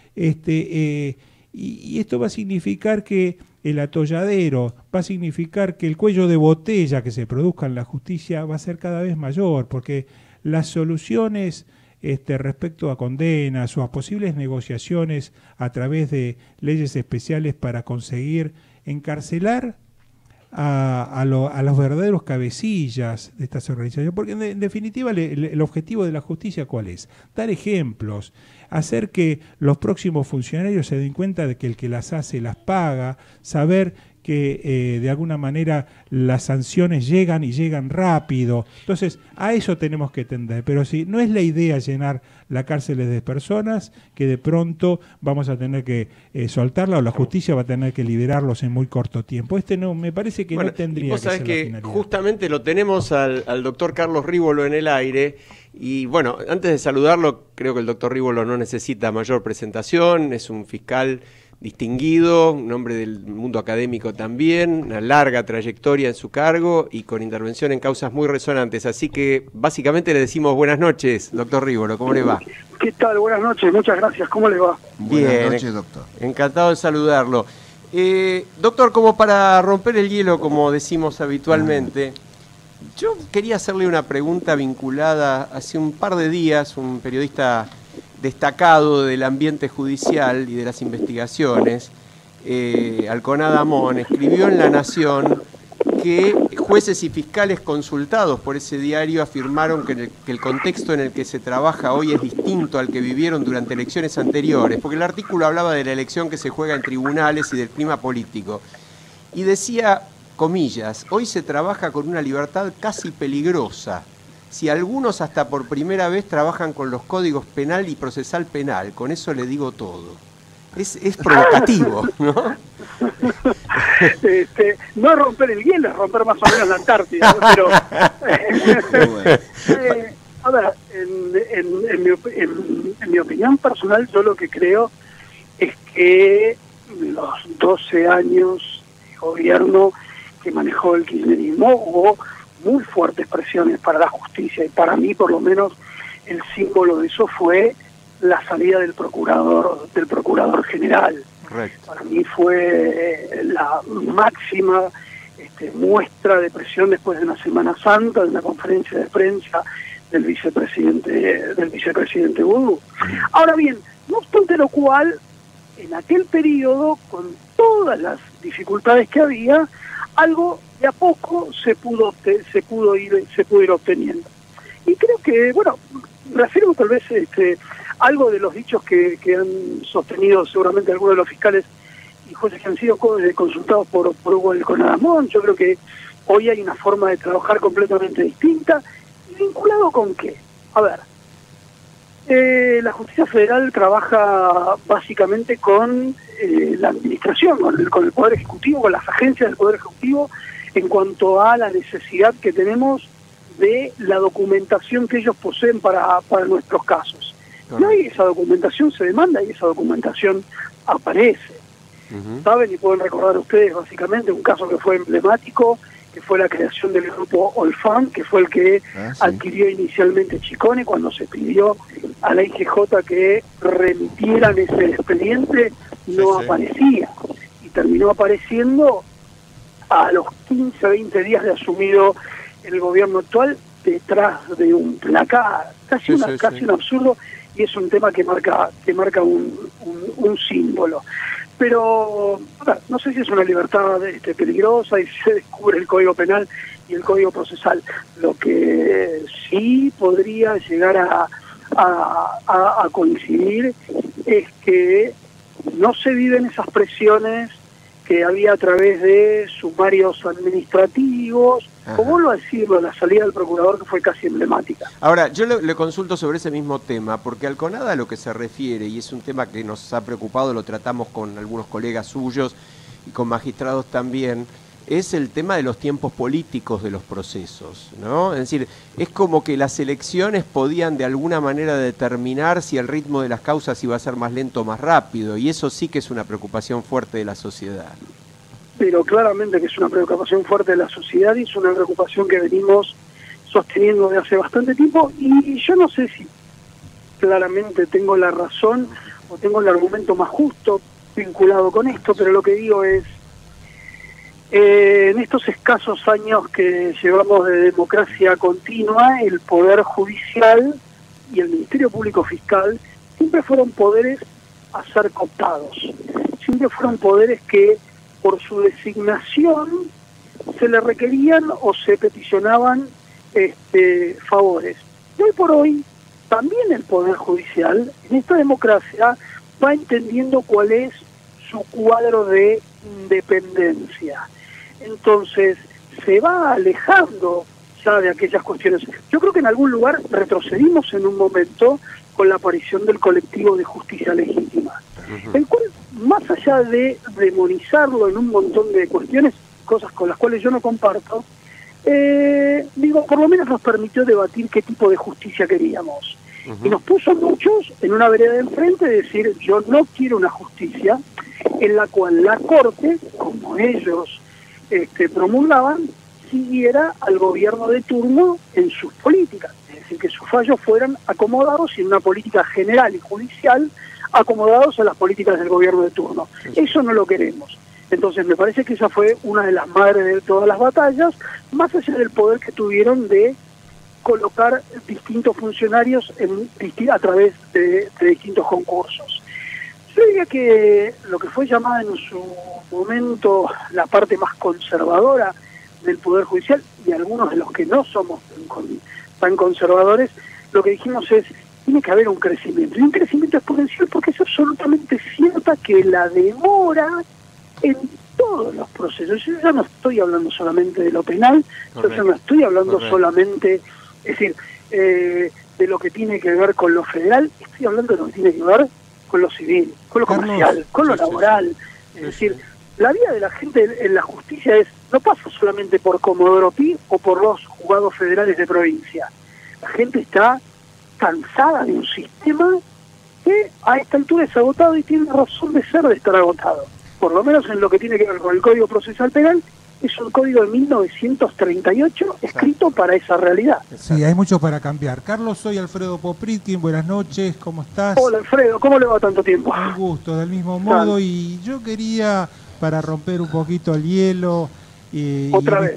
Y esto va a significar que el atolladero, va a significar que el cuello de botella que se produzca en la justicia va a ser cada vez mayor, porque las soluciones respecto a condenas o a posibles negociaciones a través de leyes especiales para conseguir encarcelar a los verdaderos cabecillas de estas organizaciones, porque en definitiva el objetivo de la justicia ¿cuál es? Dar ejemplos, hacer que los próximos funcionarios se den cuenta de que el que las hace las paga, saber que de alguna manera las sanciones llegan y llegan rápido. Entonces, a eso tenemos que tender. Pero si no es la idea llenar las cárceles de personas, que de pronto vamos a tener que soltarla o la justicia va a tener que liberarlos en muy corto tiempo. No, me parece que no tendría que ser la finalidad. Justamente lo tenemos al doctor Carlos Rívolo en el aire. Y bueno, antes de saludarlo, creo que el doctor Rívolo no necesita mayor presentación, es un fiscal distinguido, un hombre del mundo académico también, una larga trayectoria en su cargo y con intervención en causas muy resonantes. Así que básicamente le decimos buenas noches, doctor Rívolo, ¿cómo le va? ¿Qué tal? Buenas noches, muchas gracias, ¿cómo le va? Buenas noches, doctor. Encantado de saludarlo. Doctor, como para romper el hielo, como decimos habitualmente, yo quería hacerle una pregunta vinculada. Hace un par de días un periodista destacado del ambiente judicial y de las investigaciones, Alconada Amón, escribió en La Nación que jueces y fiscales consultados por ese diario afirmaron que el contexto en el que se trabaja hoy es distinto al que vivieron durante elecciones anteriores, porque el artículo hablaba de la elección que se juega en tribunales y del clima político. Y decía, comillas, hoy se trabaja con una libertad casi peligrosa. Si algunos hasta por primera vez trabajan con los códigos penal y procesal penal, con eso le digo todo. Es provocativo, ¿no? No es romper el hielo, es romper más o menos la Antártida, ¿no? Pero a ver, en mi opinión personal, yo lo que creo es que los 12 años de gobierno que manejó el kirchnerismo hubo muy fuertes presiones para la justicia, y para mí, por lo menos, el símbolo de eso fue la salida del procurador general. Correcto. Para mí fue la máxima muestra de presión después de una Semana Santa, de una conferencia de prensa del vicepresidente Vudú. Ahora bien, no obstante lo cual, en aquel periodo, con todas las dificultades que había, algo de a poco se pudo ir obteniendo. Y creo que, bueno, reafirmo tal vez algo de los dichos que han sostenido seguramente algunos de los fiscales y jueces que han sido consultados por Hugo del Conadamón. Yo creo que hoy hay una forma de trabajar completamente distinta. ¿Y vinculado con qué? A ver, la justicia federal trabaja básicamente con la administración, con el Poder Ejecutivo, con las agencias del Poder Ejecutivo, en cuanto a la necesidad que tenemos de la documentación que ellos poseen para nuestros casos. Y hoy esa documentación se demanda y esa documentación aparece. ¿Saben? Y pueden recordar ustedes básicamente un caso que fue emblemático, que fue la creación del grupo Olfam, que fue el que adquirió inicialmente Chicone cuando se pidió a la IGJ que remitieran ese expediente, no aparecía. Y terminó apareciendo a los 15, 20 días de asumido el gobierno actual, detrás de un placar, casi un absurdo, y es un tema que marca un símbolo. Pero no sé si es una libertad peligrosa y se descubre el Código Penal y el Código Procesal. Lo que sí podría llegar a coincidir es que no se viven esas presiones que había a través de sumarios administrativos, como vuelvo a decirlo, la salida del procurador, que fue casi emblemática. Ahora, yo le consulto sobre ese mismo tema, porque al CONADA a lo que se refiere, y es un tema que nos ha preocupado, lo tratamos con algunos colegas suyos y con magistrados también, es el tema de los tiempos políticos de los procesos, ¿no? Es decir, es como que las elecciones podían de alguna manera determinar si el ritmo de las causas iba a ser más lento o más rápido, y eso sí que es una preocupación fuerte de la sociedad. Pero claramente que es una preocupación fuerte de la sociedad y es una preocupación que venimos sosteniendo de hace bastante tiempo, y yo no sé si claramente tengo la razón o tengo el argumento más justo vinculado con esto, pero lo que digo es, en estos escasos años que llevamos de democracia continua, el Poder Judicial y el Ministerio Público Fiscal siempre fueron poderes a ser cooptados, siempre fueron poderes que por su designación se le requerían o se peticionaban favores. Y hoy por hoy también el Poder Judicial en esta democracia va entendiendo cuál es su cuadro de independencia. Entonces se va alejando ya de aquellas cuestiones. Yo creo que en algún lugar retrocedimos en un momento con la aparición del colectivo de justicia legítima, el cual, más allá de demonizarlo en un montón de cuestiones, cosas con las cuales yo no comparto, por lo menos nos permitió debatir qué tipo de justicia queríamos. Y nos puso a muchos en una vereda de enfrente de decir, yo no quiero una justicia en la cual la Corte, como ellos promulgaban, siguiera al gobierno de turno en sus políticas, es decir, que sus fallos fueran acomodados en una política general y judicial, acomodados a las políticas del gobierno de turno. Eso no lo queremos. Entonces me parece que esa fue una de las madres de todas las batallas, más allá del poder que tuvieron de colocar distintos funcionarios a través de distintos concursos. Yo diría que lo que fue llamada en su momento la parte más conservadora del Poder Judicial y algunos de los que no somos tan conservadores, lo que dijimos es, tiene que haber un crecimiento, y un crecimiento exponencial, porque es absolutamente cierta que la demora en todos los procesos, yo ya no estoy hablando solamente de lo penal, yo ya no estoy hablando solamente, es decir, de lo que tiene que ver con lo federal, estoy hablando de lo que tiene que ver con lo civil, con lo comercial, con lo laboral, es decir, la vida de la gente en la justicia no pasa solamente por Comodoro Pi o por los juzgados federales de provincia. La gente está cansada de un sistema que a esta altura es agotado y tiene razón de ser de estar agotado. Por lo menos en lo que tiene que ver con el Código Procesal Penal, es un código de 1938 escrito para esa realidad. Sí, hay mucho para cambiar. Carlos, soy Alfredo Popritkin, buenas noches, ¿cómo estás? Hola Alfredo, ¿cómo le va tanto tiempo? Un gusto, del mismo modo, y yo quería, para romper un poquito el hielo, en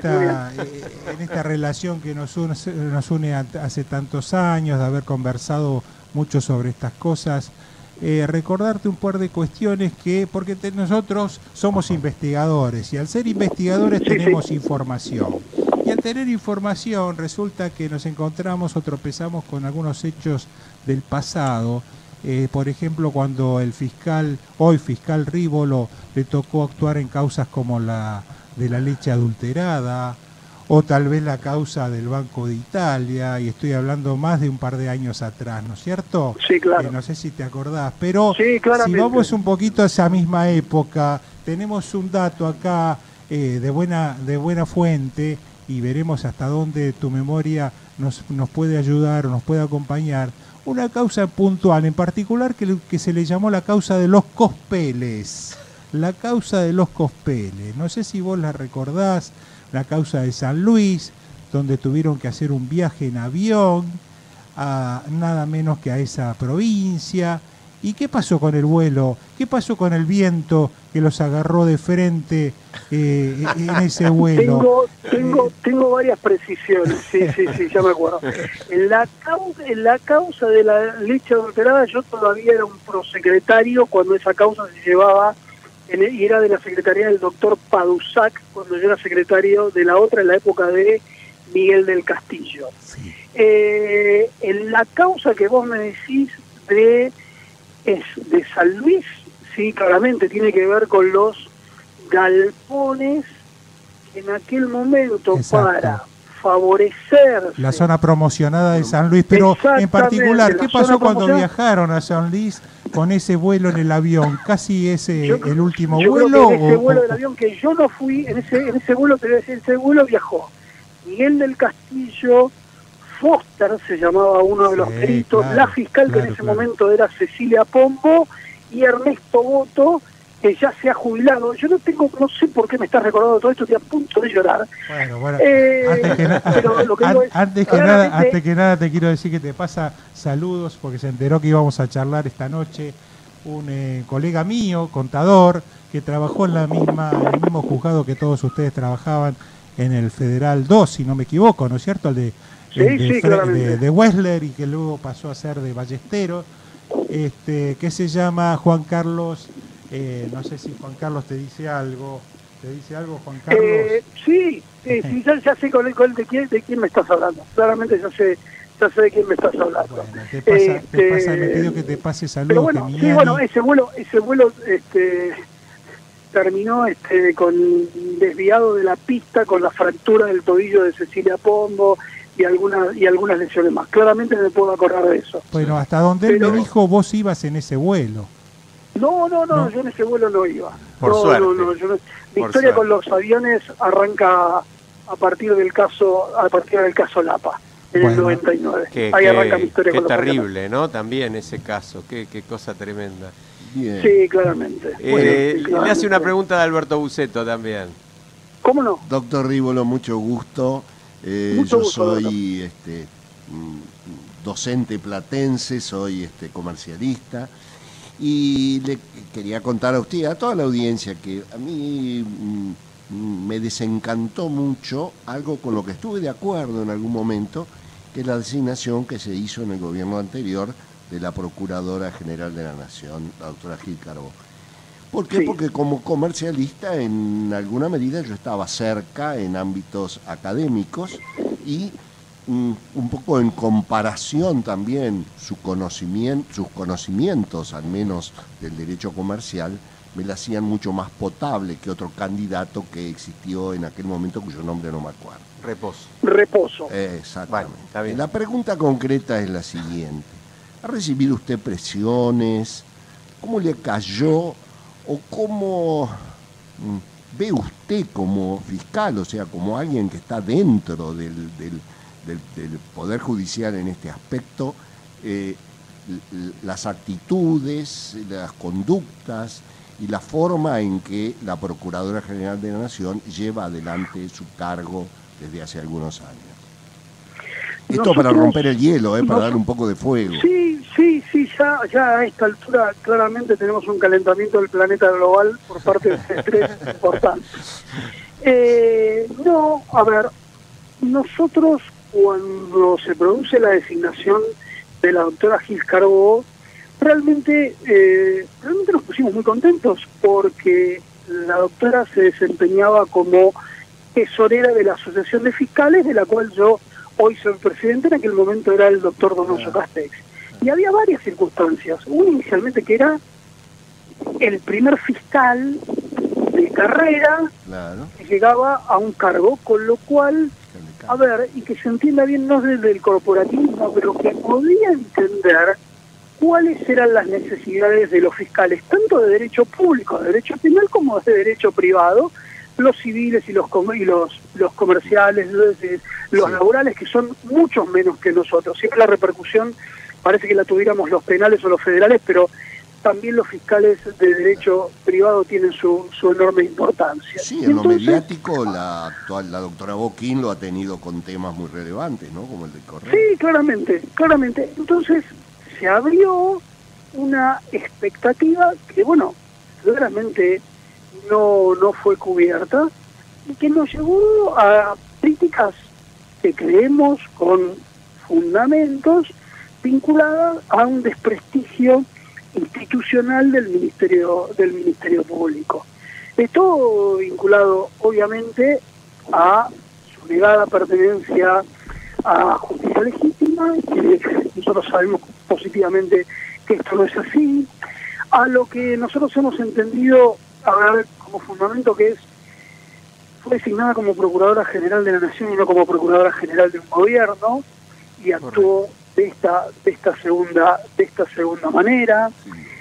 esta relación que nos une hace tantos años, de haber conversado mucho sobre estas cosas, recordarte un par de cuestiones porque nosotros somos investigadores y al ser investigadores tenemos información. Y al tener información resulta que nos encontramos o tropezamos con algunos hechos del pasado. Por ejemplo, cuando el hoy fiscal Rívolo, le tocó actuar en causas como la de la leche adulterada, o tal vez la causa del Banco de Italia, y estoy hablando más de un par de años atrás, ¿no es cierto? Sí, claro. No sé si te acordás, pero sí, si vamos un poquito a esa misma época, tenemos un dato acá de buena fuente, y veremos hasta dónde tu memoria nos puede ayudar o nos puede acompañar. Una causa puntual, en particular, que se le llamó la causa de los Cospeles. La causa de los Cospeles. No sé si vos la recordás, la causa de San Luis, donde tuvieron que hacer un viaje en avión, nada menos que a esa provincia. ¿Y qué pasó con el vuelo? ¿Qué pasó con el viento que los agarró de frente en ese vuelo? Tengo varias precisiones, sí, ya me acuerdo. En la causa de la leche adulterada, yo todavía era un prosecretario cuando esa causa se llevaba, y era de la secretaría del doctor Padusac, cuando yo era secretario de la otra en la época de Miguel del Castillo. Sí. En la causa que vos me decís de San Luis, sí, claramente tiene que ver con los galpones que en aquel momento, para favorecer la zona promocionada de San Luis, pero en particular, ¿qué pasó cuando viajaron a San Luis con ese vuelo en el avión? ¿Casi el último vuelo? Creo que en ese vuelo del avión, que yo no fui, en ese vuelo, te voy a decir, ese vuelo viajó Miguel del Castillo, Foster se llamaba uno de los peritos, la fiscal que en ese momento era Cecilia Pombo, y Ernesto Boto, que ya se ha jubilado. Yo no sé por qué me estás recordando todo esto, estoy a punto de llorar. Bueno, antes que nada te quiero decir que te pasa saludos, porque se enteró que íbamos a charlar esta noche un colega mío, contador, que trabajó en el mismo juzgado que todos ustedes trabajaban, en el Federal 2, si no me equivoco, ¿no es cierto? El de Wessler, y que luego pasó a ser de Ballesteros, que se llama Juan Carlos. No sé si Juan Carlos te dice algo. ¿Te dice algo, Juan Carlos? Sí, ya sé de quién me estás hablando. Claramente ya sé de quién me estás hablando. Bueno, me pido que te pase saludos. Pero bueno, ese vuelo terminó con desviado de la pista, con la fractura del tobillo de Cecilia Pombo y algunas lesiones más. Claramente me puedo acordar de eso. Bueno, hasta donde él me dijo, vos ibas en ese vuelo. No, yo en ese vuelo no iba. Por suerte. Mi historia con los aviones arranca a partir del caso Lapa, en el 99. Ahí arranca mi historia con los aviones. Qué terrible, ¿no? También ese caso, qué cosa tremenda. Bien. Sí, claramente. Le hace una pregunta de Alberto Buceto también. ¿Cómo no? Doctor Rívolo, mucho gusto. Yo soy docente platense, soy comercialista, y le quería contar a usted y a toda la audiencia que a mí me desencantó mucho algo con lo que estuve de acuerdo en algún momento, que es la designación que se hizo en el gobierno anterior de la Procuradora General de la Nación, la doctora Gil Carbó. ¿Por qué? Sí. Porque como comercialista en alguna medida yo estaba cerca en ámbitos académicos y un poco en comparación también sus conocimientos, al menos del derecho comercial, me la hacían mucho más potable que otro candidato que existió en aquel momento cuyo nombre no me acuerdo. Reposo. Exactamente. Vale, está bien. La pregunta concreta es la siguiente. ¿Ha recibido usted presiones? ¿Cómo le cayó? ¿O cómo ve usted como fiscal, o sea, como alguien que está dentro del Poder Judicial en este aspecto, las actitudes, las conductas y la forma en que la Procuradora General de la Nación lleva adelante su cargo desde hace algunos años? Esto para romper el hielo, para darle un poco de fuego. Sí, ya a esta altura claramente tenemos un calentamiento del planeta global por parte de ese estrés importante. No, a ver, nosotros cuando se produce la designación de la doctora Gil Carbó, realmente nos pusimos muy contentos porque la doctora se desempeñaba como tesorera de la Asociación de Fiscales, de la cual yo hoy soy presidente. En aquel momento era el doctor Donoso Castex. Y había varias circunstancias. Una inicialmente que era el primer fiscal de carrera que llegaba a un cargo, con lo cual, a ver, y que se entienda bien, no desde el corporativismo, pero que podía entender cuáles eran las necesidades de los fiscales, tanto de derecho público, de derecho penal, como de derecho privado, los civiles y los comerciales, los laborales, que son muchos menos que nosotros. Siempre la repercusión parece que la tuviéramos los penales o los federales, pero también los fiscales de derecho privado tienen su enorme importancia. Sí, en lo mediático la doctora Boquín lo ha tenido con temas muy relevantes, ¿no? Como el del correo. Sí, claramente. Entonces se abrió una expectativa que, bueno, seguramente no fue cubierta y que nos llevó a críticas que creemos con fundamentos vinculadas a un desprestigio institucional del Ministerio Público. Esto vinculado obviamente a su negada pertenencia a justicia legítima, que nosotros sabemos positivamente que esto no es así, a lo que nosotros hemos entendido a ver como fundamento, que fue designada como Procuradora General de la Nación y no como Procuradora General de un gobierno, y actuó de esta segunda manera.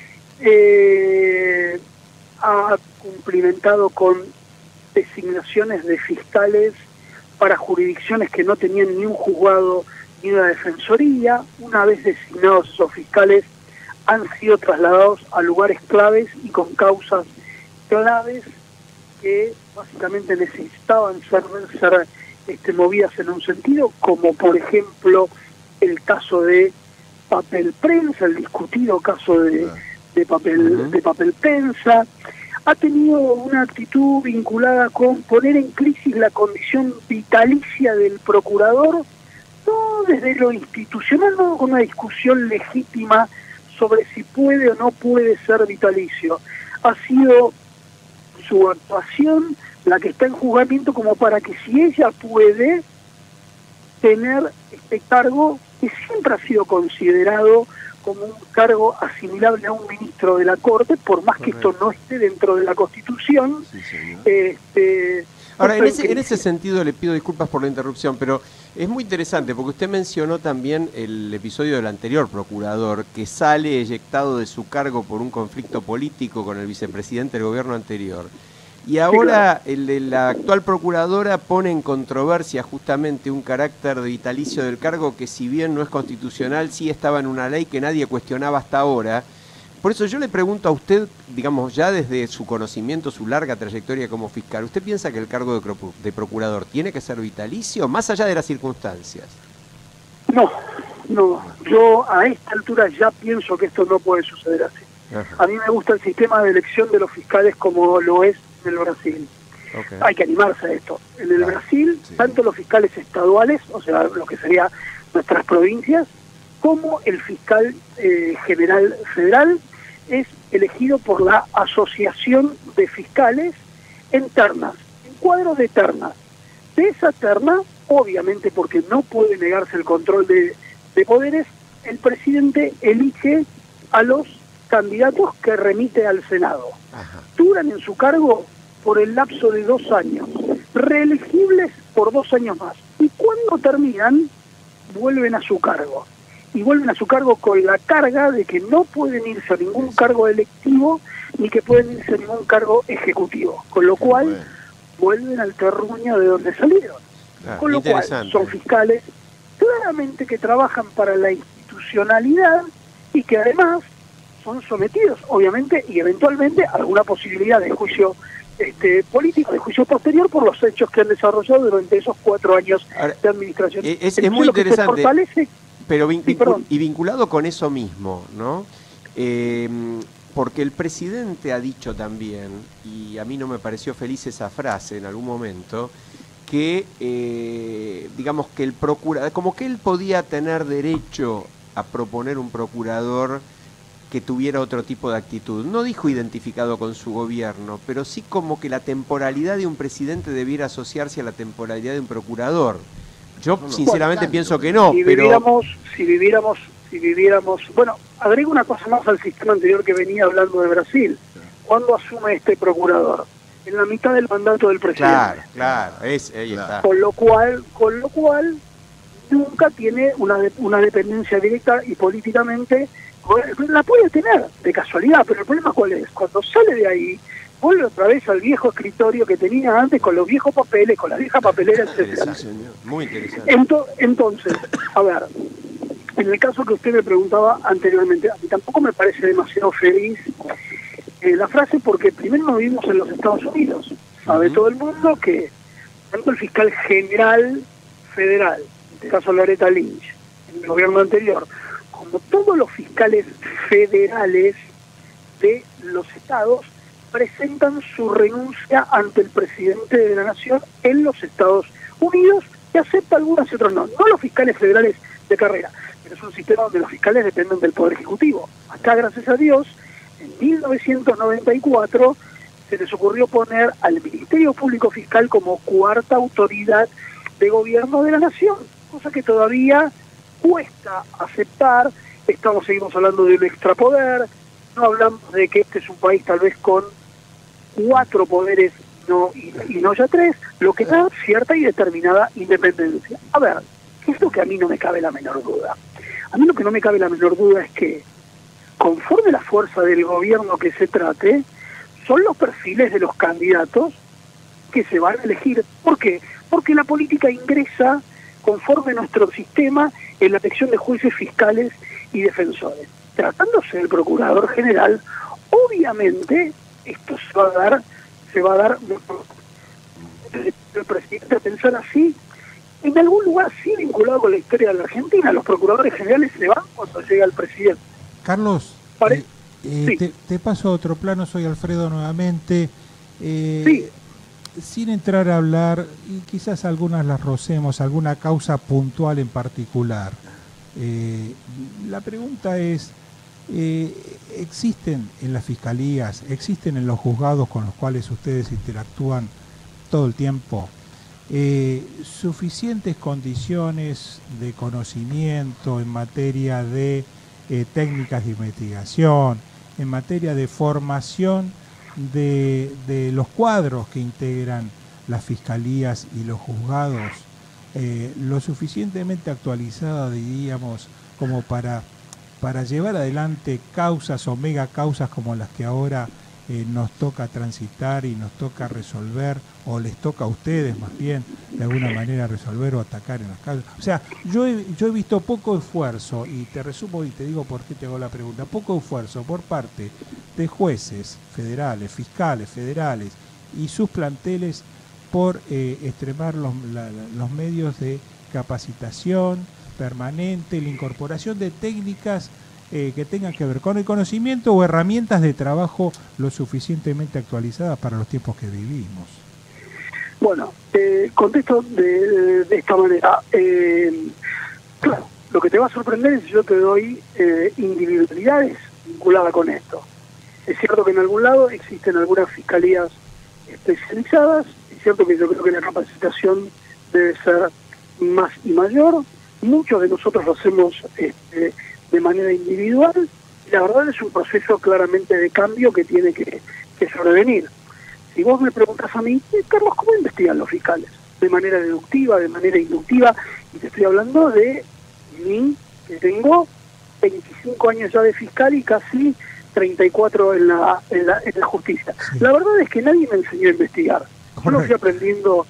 Ha cumplimentado con designaciones de fiscales para jurisdicciones que no tenían ni un juzgado ni una defensoría. Una vez designados esos fiscales, han sido trasladados a lugares claves y con causas claves que básicamente necesitaban ser movidas en un sentido, como por ejemplo el caso de Papel Prensa, el discutido caso de papel prensa. Ha tenido una actitud vinculada con poner en crisis la condición vitalicia del procurador, no desde lo institucional, no con una discusión legítima sobre si puede o no puede ser vitalicio. Ha sido su actuación la que está en juzgamiento como para que, si ella puede tener este cargo, que siempre ha sido considerado como un cargo asimilable a un ministro de la Corte, por más que esto no esté dentro de la Constitución. Ahora, en ese sentido le pido disculpas por la interrupción, pero es muy interesante porque usted mencionó también el episodio del anterior procurador que sale eyectado de su cargo por un conflicto político con el vicepresidente del gobierno anterior. Y ahora la actual procuradora pone en controversia justamente un carácter de vitalicio del cargo que, si bien no es constitucional, sí estaba en una ley que nadie cuestionaba hasta ahora. Por eso yo le pregunto a usted, digamos, ya desde su conocimiento, su larga trayectoria como fiscal, ¿usted piensa que el cargo de procurador tiene que ser vitalicio, más allá de las circunstancias? No. Yo a esta altura ya pienso que esto no puede suceder así. Ajá. A mí me gusta el sistema de elección de los fiscales como lo es en el Brasil. Okay. Hay que animarse a esto. En el Brasil, tanto los fiscales estaduales, o sea, lo que serían nuestras provincias, como el fiscal general federal es elegido por la Asociación de Fiscales en ternas, en cuadros de ternas. De esa terna, obviamente porque no puede negarse el control de poderes, el presidente elige a los candidatos que remite al Senado. Ajá. Duran en su cargo por el lapso de 2 años, reelegibles por 2 años más. Y cuando terminan, vuelven a su cargo. Y vuelven a su cargo con la carga de que no pueden irse a ningún cargo electivo, ni que pueden irse a ningún cargo ejecutivo. Con lo cual, vuelven al terruño de donde salieron. Con lo cual, son fiscales claramente que trabajan para la institucionalidad y que además son sometidos, obviamente, y eventualmente a alguna posibilidad de juicio político, de juicio posterior por los hechos que han desarrollado durante esos 4 años de administración. Es muy interesante, pero sí, y vinculado con eso mismo, ¿no? Porque el presidente ha dicho también, y a mí no me pareció feliz esa frase en algún momento, que digamos que el procurador, como que él podía tener derecho a proponer un procurador que tuviera otro tipo de actitud. No dijo identificado con su gobierno, pero sí como que la temporalidad de un presidente debiera asociarse a la temporalidad de un procurador. Yo sinceramente pienso que no, pero... Si viviéramos... Bueno, agrego una cosa más al sistema anterior que venía hablando de Brasil. ¿Cuándo asume este procurador? En la mitad del mandato del presidente. Claro, ahí está. Con lo cual nunca tiene una dependencia directa y políticamente la puede tener de casualidad, pero el problema ¿cuál es? Cuando sale de ahí, vuelve otra vez al viejo escritorio que tenía antes con los viejos papeles, con la vieja papelera, etcétera. Muy interesante. Entonces, a ver, en el caso que usted me preguntaba anteriormente, a mí tampoco me parece demasiado feliz la frase, porque primero no vivimos en los Estados Unidos. Sabe todo el mundo que tanto el fiscal general federal, en este caso Loretta Lynch, en el gobierno anterior, como todos los fiscales federales de los estados, presentan su renuncia ante el presidente de la nación en los Estados Unidos, que acepta algunas y otras no. No los fiscales federales de carrera, pero es un sistema donde los fiscales dependen del Poder Ejecutivo. Acá, gracias a Dios, en 1994 se les ocurrió poner al Ministerio Público Fiscal como cuarta autoridad de gobierno de la nación, cosa que todavía cuesta aceptar. Seguimos hablando de un extrapoder, no hablamos de que este es un país tal vez con 4 poderes y no ya 3, lo que da cierta y determinada independencia. A ver, ¿qué es lo que a mí no me cabe la menor duda? A mí lo que no me cabe la menor duda es que, conforme la fuerza del gobierno que se trate, son los perfiles de los candidatos que se van a elegir. ¿Por qué? Porque la política ingresa, conforme nuestro sistema, en la elección de jueces, fiscales y defensores. Tratándose del procurador general, obviamente esto se va a dar el presidente a pensar así. En algún lugar sí vinculado con la historia de la Argentina, los procuradores generales se van cuando llega el presidente. Carlos, sí. te paso a otro plano, soy Alfredo nuevamente. Sí. Sin entrar a hablar, y quizás algunas las rocemos, alguna causa puntual en particular. La pregunta es, ¿existen en las fiscalías, existen en los juzgados con los cuales ustedes interactúan todo el tiempo, suficientes condiciones de conocimiento en materia de técnicas de investigación, en materia de formación de los cuadros que integran las fiscalías y los juzgados, lo suficientemente actualizada, diríamos, como para llevar adelante causas o mega causas como las que ahora nos toca transitar y nos toca resolver, o les toca a ustedes más bien, de alguna manera resolver o atacar en las causas? O sea, yo he visto poco esfuerzo, y te resumo y te digo por qué te hago la pregunta, poco esfuerzo por parte de jueces federales, fiscales federales y sus planteles por extremar los medios de capacitación permanente, la incorporación de técnicas que tengan que ver con el conocimiento o herramientas de trabajo lo suficientemente actualizadas para los tiempos que vivimos. Bueno, contesto de esta manera. Claro, lo que te va a sorprender es que yo te doy individualidades vinculadas con esto. Es cierto que en algún lado existen algunas fiscalías especializadas, es cierto que yo creo que la capacitación debe ser más y mayor. Muchos de nosotros lo hacemos de manera individual, y la verdad es un proceso claramente de cambio que tiene que sobrevenir. Si vos me preguntás a mí, Carlos, ¿cómo investigan los fiscales? De manera deductiva, de manera inductiva, y te estoy hablando de mí, que tengo 25 años ya de fiscal y casi 34 en la justicia. Sí. La verdad es que nadie me enseñó a investigar. Yo lo fui aprendiendo,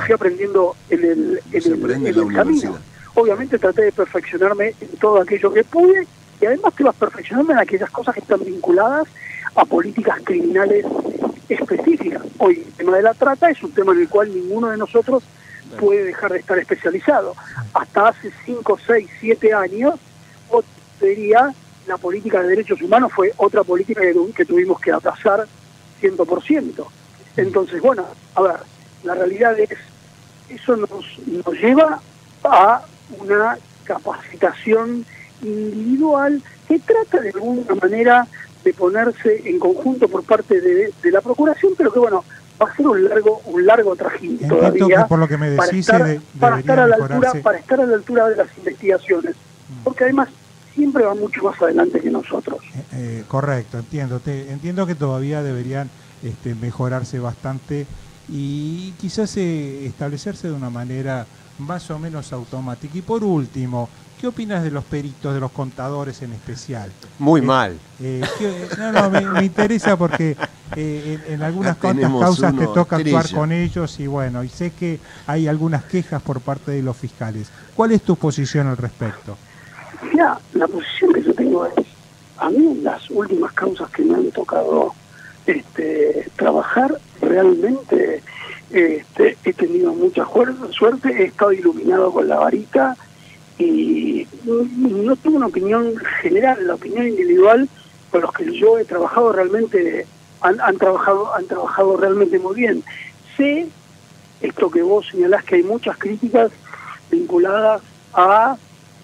en el camino. Obviamente traté de perfeccionarme en todo aquello que pude, y además te vas perfeccionando en aquellas cosas que están vinculadas a políticas criminales específicas. Hoy el tema de la trata es un tema en el cual ninguno de nosotros puede dejar de estar especializado. Hasta hace 5, 6, 7 años, o diría, la política de derechos humanos fue otra política que tuvimos que abrazar 100%. Entonces, bueno, a ver, la realidad es, eso nos lleva a una capacitación individual que trata de alguna manera de ponerse en conjunto por parte de la Procuración, pero que bueno, va a ser un largo trajín todavía, por lo que me decís, para estar a la altura de las investigaciones, porque además siempre va mucho más adelante que nosotros. Correcto, entiendo que todavía deberían mejorarse bastante y quizás establecerse de una manera más o menos automática. Y por último, ¿qué opinas de los peritos, de los contadores en especial? Muy mal. Me interesa porque en algunas causas te toca actuar con ellos y bueno, y sé que hay algunas quejas por parte de los fiscales. ¿Cuál es tu posición al respecto? Mira, la posición que yo tengo es, a mí en las últimas causas que me han tocado trabajar, realmente he tenido mucha suerte, he estado iluminado con la varita y no tengo una opinión general. La opinión individual con los que yo he trabajado realmente han trabajado realmente muy bien. Sé esto que vos señalás, que hay muchas críticas vinculadas a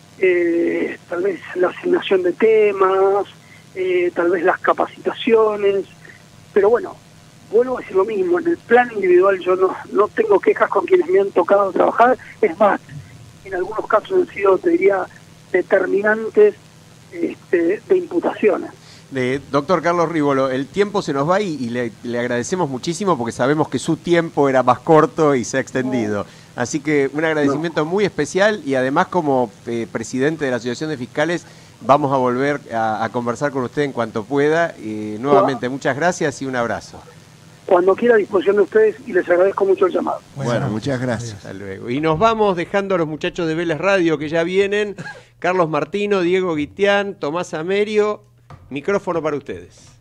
tal vez la asignación de temas, tal vez las capacitaciones, pero bueno, vuelvo a decir lo mismo, en el plan individual yo no tengo quejas con quienes me han tocado trabajar, es más, en algunos casos han sido, te diría, determinantes de imputaciones. Doctor Carlos Rívolo, el tiempo se nos va y le agradecemos muchísimo porque sabemos que su tiempo era más corto y se ha extendido. Así que un agradecimiento muy especial y además como presidente de la Asociación de Fiscales vamos a volver a conversar con usted en cuanto pueda. Nuevamente, muchas gracias y un abrazo. Cuando quiera, a disposición de ustedes y les agradezco mucho el llamado. Bueno, muchas gracias. Hasta luego. Y nos vamos dejando a los muchachos de Vélez Radio que ya vienen. Carlos Martino, Diego Guitián, Tomás Amerio. Micrófono para ustedes.